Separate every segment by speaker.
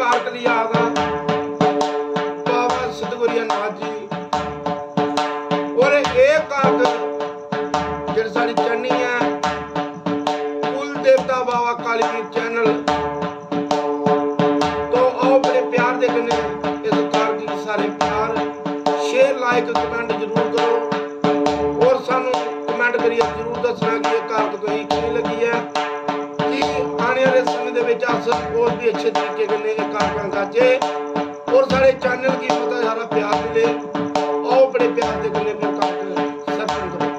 Speaker 1: कारक लिया आगा बाबा सतगुरिया नाथ जी और एक कारक जिहड़ी साडी चन्नी है कुल देवता बाबा कालीवीर चैनल। तो आओ बड़े प्यार दे कन्नै इस कारक गी सारे प्यार शेयर लाइक कमेंट जरूर करो और सानू कमेंट करिए जरूर दसना कि ये कारक तुसीं किवें लगी है कि आने वाले समय दे विच अस और भी अच्छे तरीके कन्नै ये कारक गाचे और सारे चैनल की मता सारा प्यार मिले। आओ बड़े प्यार दे कन्नै फिर कारक सत्संग करो।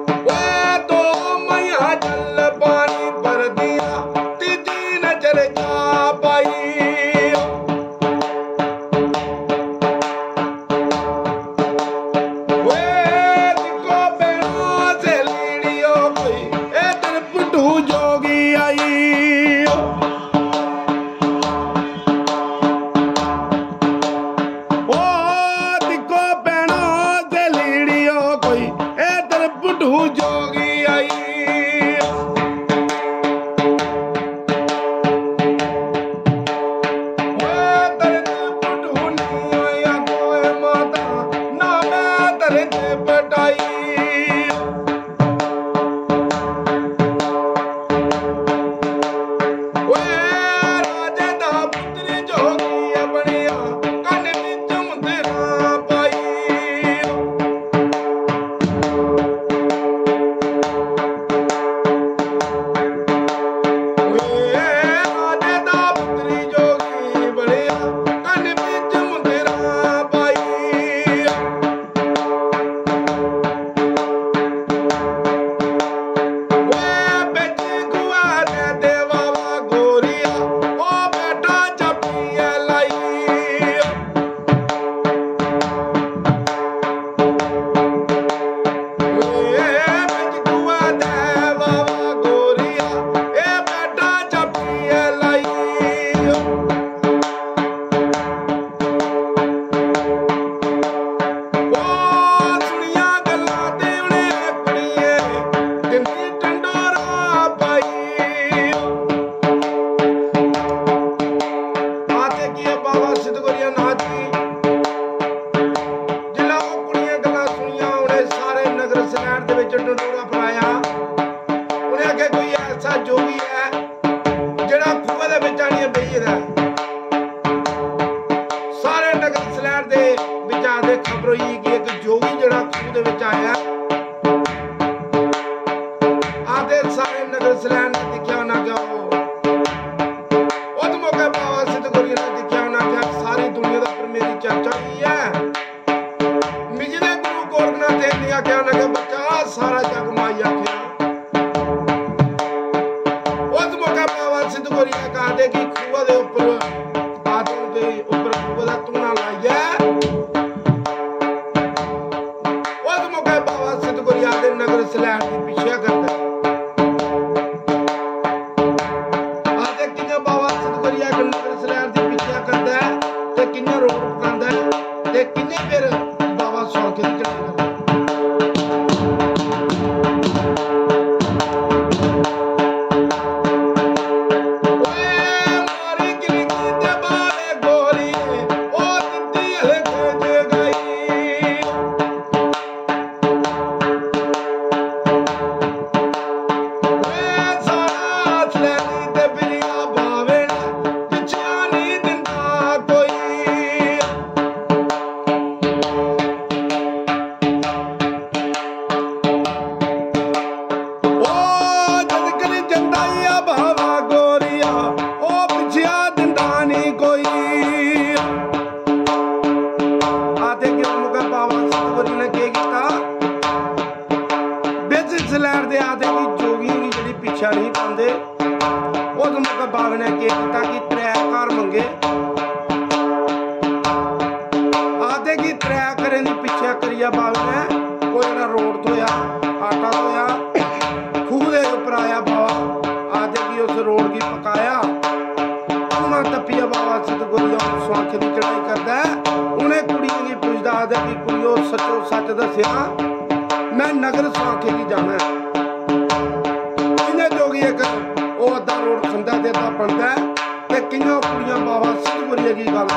Speaker 2: चले
Speaker 1: बिचानिया बेही रहा सारे नगर सलैर दे विच आदे खबर हुई कि एक जोगी जड़ा खूह दे विच आया आदे सारे नगर सलैर ने दिखा ना क्या उस मौके बाबा सिद्ध गोरिया ने दिखा ना क्या सारी दुनिया दा पर मेरी चर्चा हुई है मिजरे गुरु गोरखनाथ देव ने आख्या ना कि बच्चा सारा जग माई आख्या उस मौके बाबा सिद्ध गोरिया कहते कि खूह दे ऊपर बादल के ऊपर खूह दा तूना लाइया उस मौके बाबा सिद्ध गोरिया दे नगर सलैर दी पीछे करता आते किन्ने बाबा सिद्ध गोरिया के नगर सलैर दी पीछे करता है ते किन्ने रोड पकांदा है ते किन्ने फिर बाबा स्वांखे दी चढ़ाई करदा मैं नगर स्वांखे की जाना है किन्ने जोगी एक वो अद्धा रोड खंदा ते अद्धा बनता है ते किन्ने कुड़ियां बाबा सिद्ध गोरिया की गल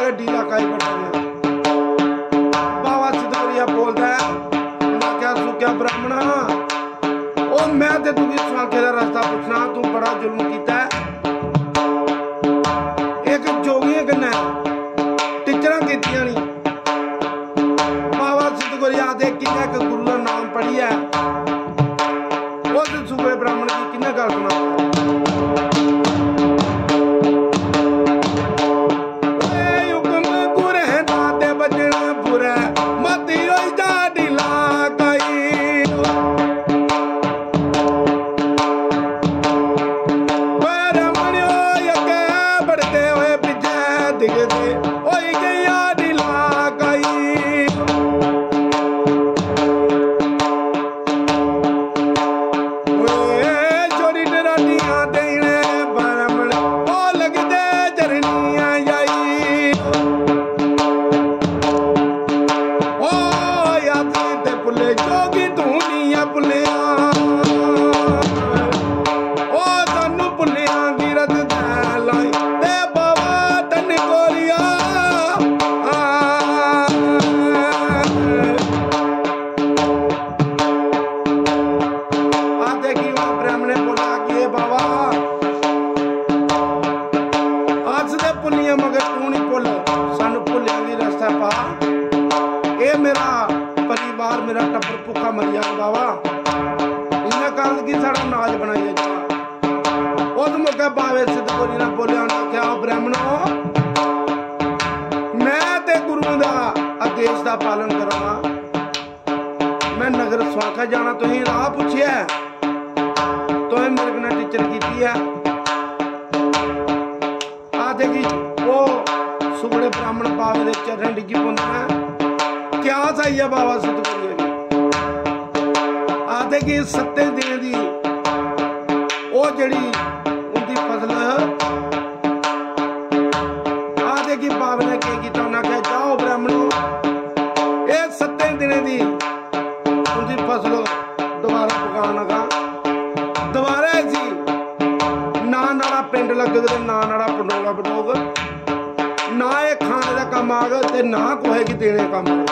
Speaker 1: जाके डीला काई बैठा गया। बाबा सिद्धपुरिया बोलता है, मैं क्या सुख्या ब्राह्मणा, ओ मैं ते तुझी स्वांखे दा रास्ता पूछना, तू बड़ा जुल्म कीता है। एक जोगियां कन्नै टिचरां कीतियां नी। बाबा सिद्धपुरिया आखदे किन्ने इक गुरु दा नाम पढ़िया उस सूबे ब्राह्मण की किन्ने गल सुना। मेरा टब्बर भुखा मर जाए बाबा, इन्हें कारण की साड़ा नाज बनाइए जा। उस मौके बाबे सिद्धपुरी ने बोलिया, क्या ब्राह्मणों, मैं ते गुरु दा आदेश दा पालन करांगा। मैं नगर स्वांखा जाना, तुसीं राह पुछिया, तुसीं मेरे कन्नै टीचर कीती है। आखदे कि वो सुगड़े ब्राह्मण बाबे दे चरण डिग्गी पौंदे ने, क्या सही है बाबा सिद्धपुरी की। आखदे कि 7 दिन दी ओ जड़ी उनकी फसल, आखदे कि बाबे ने क्या किया, उन्हें कहा जाओ ब्राह्मणों, ये 7 दिन दी उनकी फसल दोबारा पकान लगा। दोबारा ऐसी ना नाला पिंड लगेगा, ना नाला पंडोला बटोग, ना ये खाने का काम आग ते ना कोहे की देने का काम।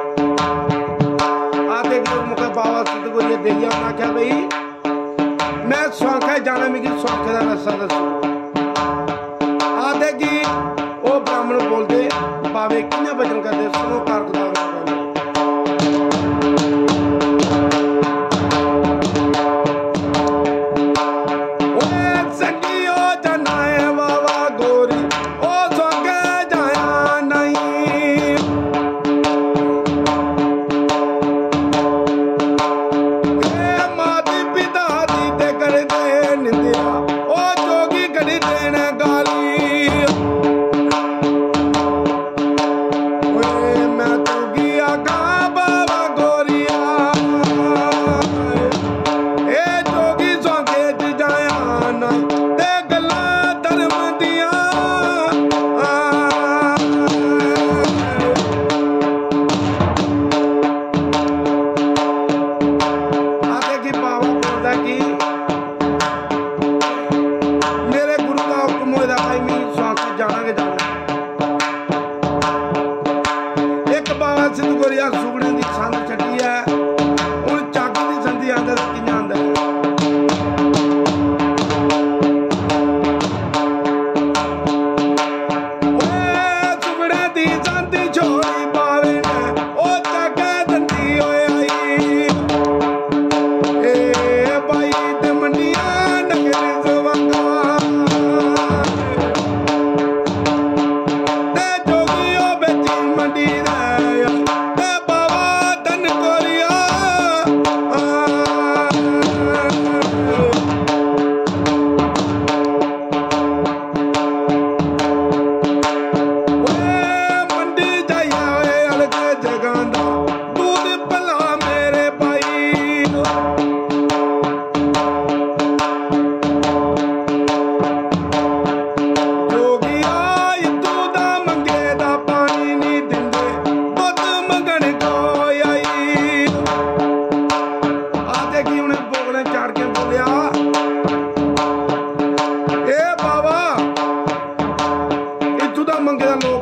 Speaker 1: आते कि मुझे बाबा सिद्धपुरी देखिया, उन्हें क्या भाई मैं स्वांखा जाना, मेरी स्वांखे का रास्ता दसो। आते कि वो ब्राह्मण बोलते, बाबे किन्ने भजन करते, सुनो कारक दा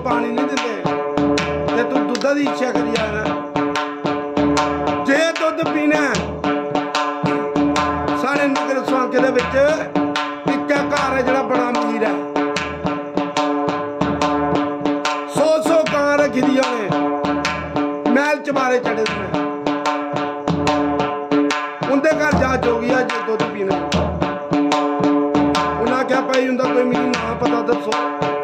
Speaker 1: पानी नहीं दिंदे ते तू दुद्धा दी इच्छा करी जाना। जे दुद्ध पीना साढ़े नगर स्वांखे दे विच इक्क घर है जिहड़ा बड़ा अमीर है, 100 गां रखी दी उन्हें, महल चबारे चढ़े दे, उनके घर जा जोगिया जो दुद्ध पीना। उन्हें आख्या भाई उनका कोई मिगी नाम पता दसो,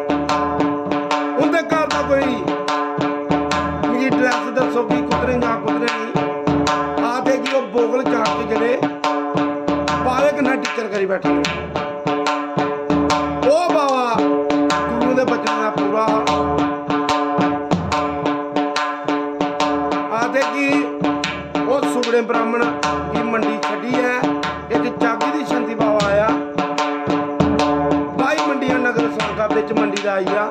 Speaker 1: उनके घर का कोई मिगी ड्रैस दसो कि कुदरे जां कुदरे नहीं। आते कि वो बोगल चाट के जड़े बावे कन्नै टिक्कर करी बैठे ओ बाबा गुरु दे बचन दा पूरा। आते कि वो सुगड़े ब्राह्मण की मंडी छड़ी है, एक जागी दी शंती बाबा आया, 22 मंडियां नगर स्वांखा बिच मंडी दा आई आ।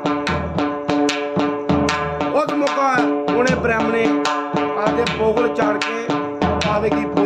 Speaker 1: उस मौका उन्हें ब्राह्मणे आते बोगल चाड़ के बावे की